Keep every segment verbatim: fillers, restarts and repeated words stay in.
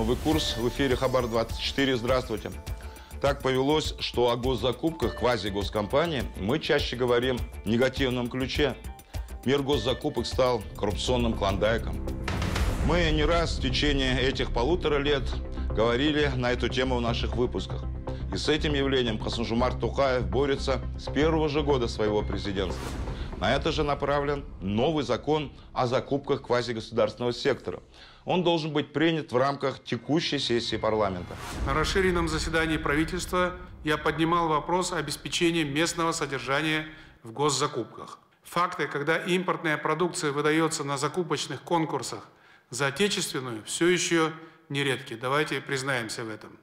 Новый курс в эфире Хабар двадцать четыре. Здравствуйте. Так повелось, что о госзакупках квази-госкомпании мы чаще говорим в негативном ключе. Мир госзакупок стал коррупционным клондайком. Мы не раз в течение этих полутора лет говорили на эту тему в наших выпусках. И с этим явлением Касым-Жомарт Токаев борется с первого же года своего президентства. На это же направлен новый закон о закупках квазигосударственного сектора. Он должен быть принят в рамках текущей сессии парламента. На расширенном заседании правительства я поднимал вопрос о обеспечении местного содержания в госзакупках. Факты, когда импортная продукция выдается на закупочных конкурсах за отечественную, все еще нередки. Давайте признаемся в этом.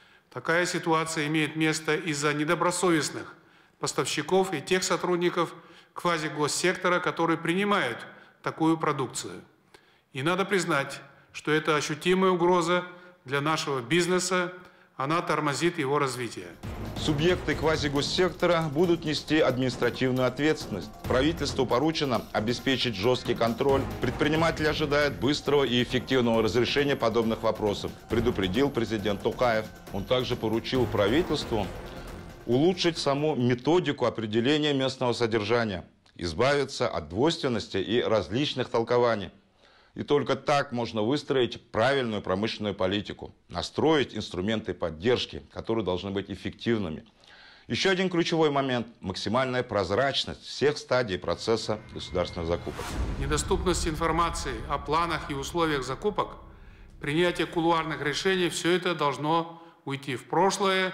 Такая ситуация имеет место из-за недобросовестных поставщиков и тех сотрудников квазигоссектора, которые принимают такую продукцию. И надо признать, что это ощутимая угроза для нашего бизнеса, она тормозит его развитие. Субъекты квазигоссектора будут нести административную ответственность. Правительству поручено обеспечить жесткий контроль. Предприниматели ожидают быстрого и эффективного разрешения подобных вопросов, предупредил президент Токаев. Он также поручил правительству улучшить саму методику определения местного содержания, избавиться от двойственности и различных толкований. И только так можно выстроить правильную промышленную политику, настроить инструменты поддержки, которые должны быть эффективными. Еще один ключевой момент – максимальная прозрачность всех стадий процесса государственных закупок. Недоступность информации о планах и условиях закупок, принятие кулуарных решений – все это должно уйти в прошлое.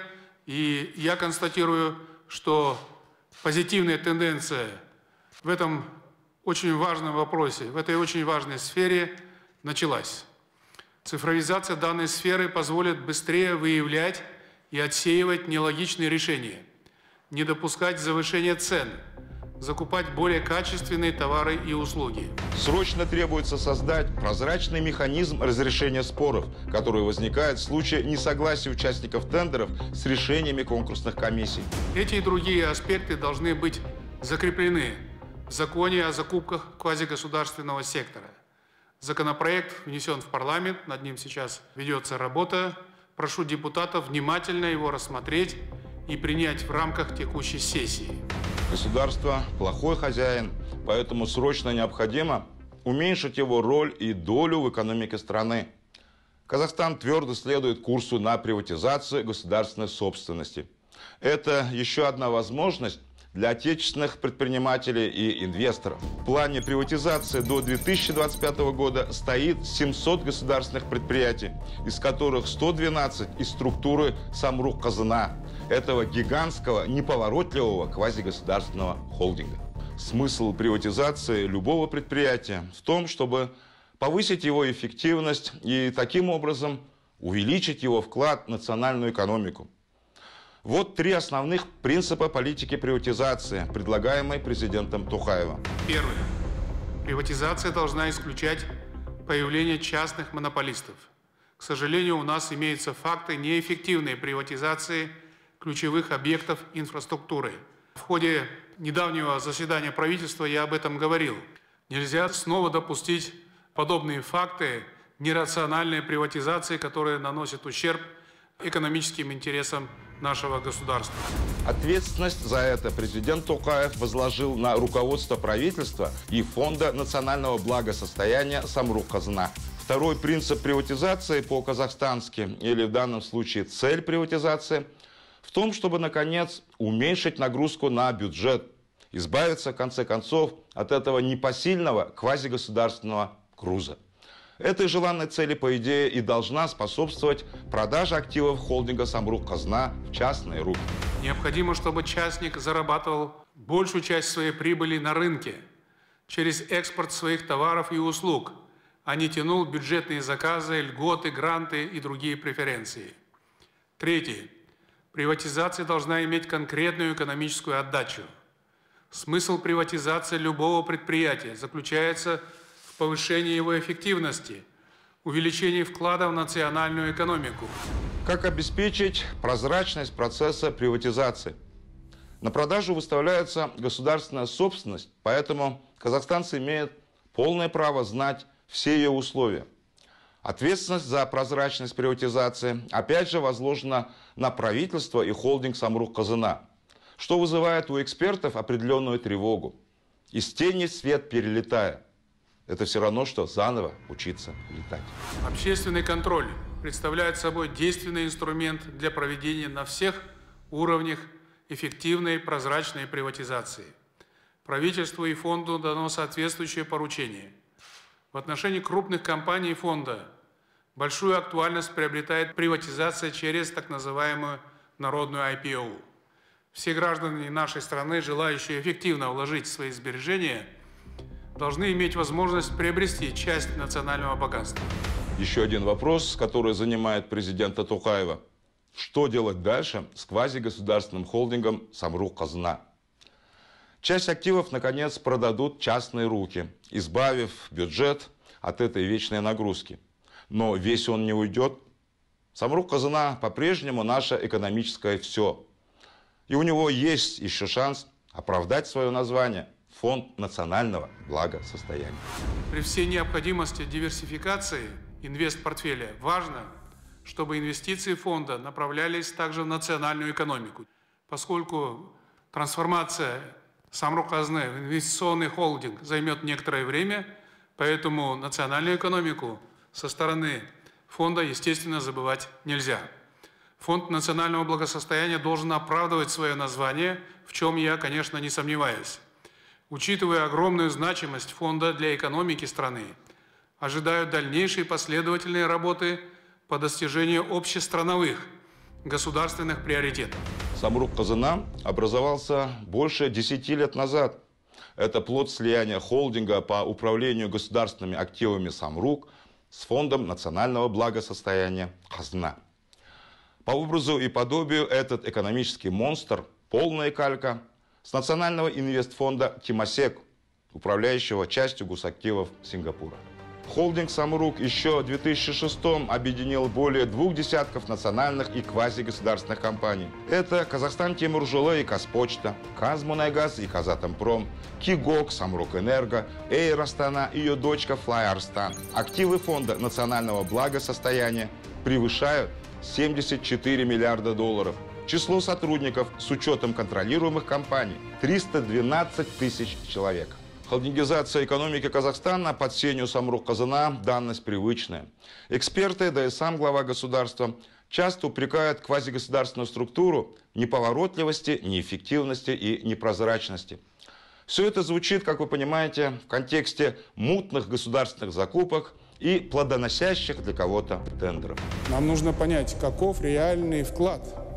И я констатирую, что позитивная тенденция в этом очень важном вопросе, в этой очень важной сфере началась. Цифровизация данной сферы позволит быстрее выявлять и отсеивать нелогичные решения, не допускать завышения цен, закупать более качественные товары и услуги. Срочно требуется создать прозрачный механизм разрешения споров, который возникает в случае несогласия участников тендеров с решениями конкурсных комиссий. Эти и другие аспекты должны быть закреплены в законе о закупках квазигосударственного сектора. Законопроект внесен в парламент, над ним сейчас ведется работа. Прошу депутатов внимательно его рассмотреть и принять в рамках текущей сессии. Государство – плохой хозяин, поэтому срочно необходимо уменьшить его роль и долю в экономике страны. Казахстан твердо следует курсу на приватизацию государственной собственности. Это еще одна возможность для отечественных предпринимателей и инвесторов. В плане приватизации до две тысячи двадцать пятого года стоит семьсот государственных предприятий, из которых сто двенадцать из структуры Самрук-Казына, этого гигантского, неповоротливого квазигосударственного холдинга. Смысл приватизации любого предприятия в том, чтобы повысить его эффективность и таким образом увеличить его вклад в национальную экономику. Вот три основных принципа политики приватизации, предлагаемой президентом Токаевым. Первое. Приватизация должна исключать появление частных монополистов. К сожалению, у нас имеются факты неэффективной приватизации ключевых объектов инфраструктуры. В ходе недавнего заседания правительства я об этом говорил. Нельзя снова допустить подобные факты нерациональной приватизации, которая наносит ущерб экономическим интересам нашего государства. Ответственность за это президент Токаев возложил на руководство правительства и Фонда национального благосостояния Самрук-Казына. Второй принцип приватизации по-казахстански, или в данном случае цель приватизации, в том, чтобы, наконец, уменьшить нагрузку на бюджет, избавиться, в конце концов, от этого непосильного квазигосударственного груза. Этой желанной цели, по идее, и должна способствовать продажа активов холдинга Самрук-Казына в частные руки. Необходимо, чтобы частник зарабатывал большую часть своей прибыли на рынке через экспорт своих товаров и услуг, а не тянул бюджетные заказы, льготы, гранты и другие преференции. Третье. Приватизация должна иметь конкретную экономическую отдачу. Смысл приватизации любого предприятия заключается в повышении его эффективности, увеличении вклада в национальную экономику. Как обеспечить прозрачность процесса приватизации? На продажу выставляется государственная собственность, поэтому казахстанцы имеют полное право знать все ее условия. Ответственность за прозрачность приватизации опять же возложена на правительство и холдинг «Самрук-Казына», что вызывает у экспертов определенную тревогу. Из тени в свет перелетая. Это все равно, что заново учиться летать. Общественный контроль представляет собой действенный инструмент для проведения на всех уровнях эффективной прозрачной приватизации. Правительству и фонду дано соответствующее поручение. В отношении крупных компаний фонда большую актуальность приобретает приватизация через так называемую народную ай пи о. Все граждане нашей страны, желающие эффективно вложить свои сбережения, должны иметь возможность приобрести часть национального богатства. Еще один вопрос, который занимает президента Токаева. Что делать дальше с квазигосударственным холдингом «Самрук-Казына»? Часть активов, наконец, продадут частные руки, избавив бюджет от этой вечной нагрузки. Но весь он не уйдет. «Самрук-Казына» по-прежнему наше экономическое все. И у него есть еще шанс оправдать свое название – Фонд национального благосостояния. При всей необходимости диверсификации инвестпортфеля важно, чтобы инвестиции фонда направлялись также в национальную экономику, поскольку трансформация «Самрук-Казны» в инвестиционный холдинг займет некоторое время, поэтому национальную экономику со стороны фонда, естественно, забывать нельзя. Фонд национального благосостояния должен оправдывать свое название, в чем я, конечно, не сомневаюсь. Учитывая огромную значимость фонда для экономики страны, ожидаю дальнейшей последовательной работы по достижению общестрановых государственных приоритетов. «Самрук-Казына» образовался больше десяти лет назад. Это плод слияния холдинга по управлению государственными активами «Самрук» с Фондом национального благосостояния «Казна». По образу и подобию этот экономический монстр – полная калька с национального инвестфонда «Тимасек», управляющего частью госактивов Сингапура. Холдинг «Самрук» еще в две тысячи шестом объединил более двух десятков национальных и квазигосударственных компаний. Это «Казахстан-Тимуржолы» и «Казпочта», «Казмунайгаз» и «Казатомпром», «Кигок», «Самрук-Энерго», «Эйр Астана» и ее дочка «Флай Арстан». Активы фонда национального благосостояния превышают семьдесят четыре миллиарда долларов. Число сотрудников с учетом контролируемых компаний – триста двенадцать тысяч человек. Холдингизация экономики Казахстана под сенью «Самрук-Казына» – данность привычная. Эксперты, да и сам глава государства, часто упрекают квазигосударственную структуру в неповоротливости, неэффективности и непрозрачности. Все это звучит, как вы понимаете, в контексте мутных государственных закупок и плодоносящих для кого-то тендеров. Нам нужно понять, каков реальный вклад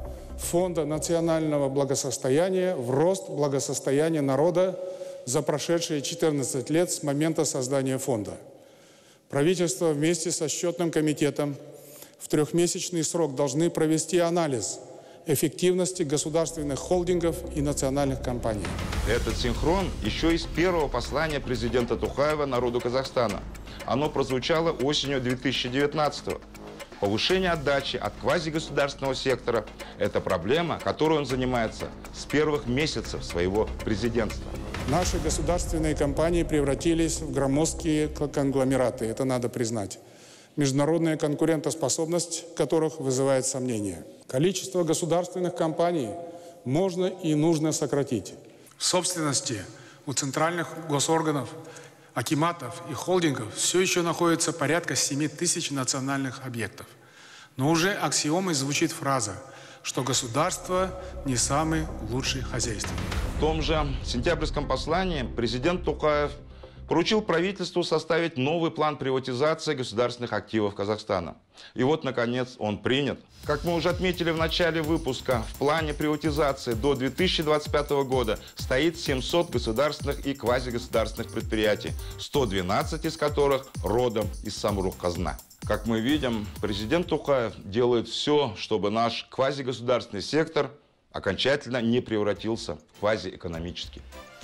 Фонда национального благосостояния в рост благосостояния народа за прошедшие четырнадцать лет с момента создания фонда. Правительство вместе со счетным комитетом в трехмесячный срок должны провести анализ эффективности государственных холдингов и национальных компаний. Этот синхрон еще из первого послания президента Токаева народу Казахстана. Оно прозвучало осенью две тысячи девятнадцатого. Повышение отдачи от квазигосударственного сектора – это проблема, которой он занимается с первых месяцев своего президентства. Наши государственные компании превратились в громоздкие конгломераты, это надо признать, международная конкурентоспособность которых вызывает сомнения. Количество государственных компаний можно и нужно сократить. В собственности у центральных госорганов, акиматов и холдингов все еще находится порядка семи тысяч национальных объектов. Но уже аксиомой звучит фраза, что государство не самый лучший хозяйственник. В том же сентябрьском послании президент Токаев поручил правительству составить новый план приватизации государственных активов Казахстана. И вот, наконец, он принят. Как мы уже отметили в начале выпуска, в плане приватизации до две тысячи двадцать пятого года стоит семьсот государственных и квазигосударственных предприятий, сто двенадцать из которых родом из Самрук-Казна. Как мы видим, президент Токаев делает все, чтобы наш квазигосударственный сектор окончательно не превратился в квазиэкономический.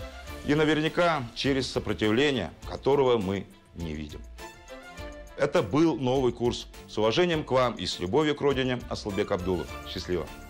И наверняка через сопротивление, которого мы не видим. Это был «Новый курс». С уважением к вам и с любовью к родине, Асылбек Абдулов. Счастливо!